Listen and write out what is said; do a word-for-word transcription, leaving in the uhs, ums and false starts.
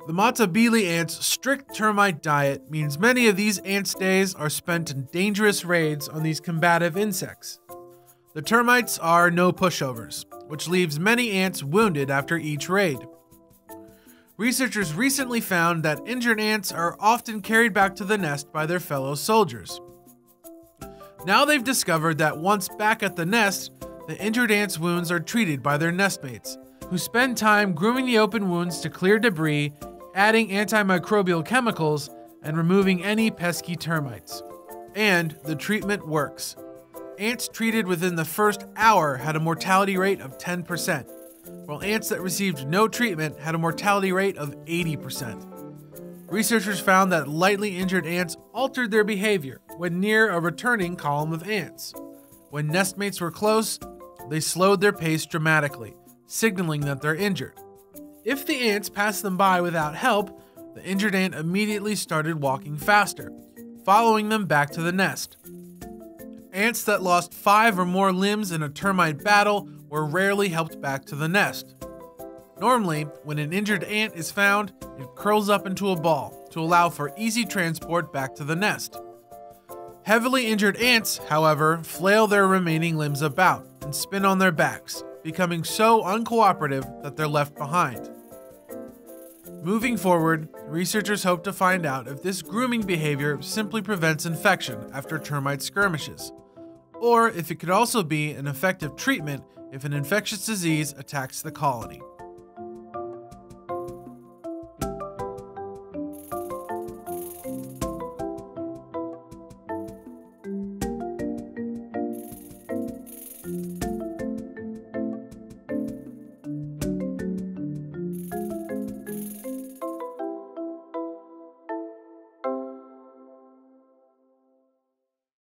The Matabili ants' strict termite diet means many of these ants' days are spent in dangerous raids on these combative insects. The termites are no pushovers, which leaves many ants wounded after each raid. Researchers recently found that injured ants are often carried back to the nest by their fellow soldiers. Now they've discovered that once back at the nest, the injured ants' wounds are treated by their nestmates, who spend time grooming the open wounds to clear debris, adding antimicrobial chemicals, and removing any pesky termites. And the treatment works. Ants treated within the first hour had a mortality rate of ten percent, while ants that received no treatment had a mortality rate of eighty percent. Researchers found that lightly injured ants altered their behavior when near a returning column of ants. When nestmates were close, they slowed their pace dramatically, signaling that they're injured. If the ants passed them by without help, the injured ant immediately started walking faster, following them back to the nest. Ants that lost five or more limbs in a termite battle were rarely helped back to the nest. Normally, when an injured ant is found, it curls up into a ball to allow for easy transport back to the nest. Heavily injured ants, however, flail their remaining limbs about and spin on their backs, becoming so uncooperative that they're left behind. Moving forward, researchers hope to find out if this grooming behavior simply prevents infection after termite skirmishes, or if it could also be an effective treatment if an infectious disease attacks the colony.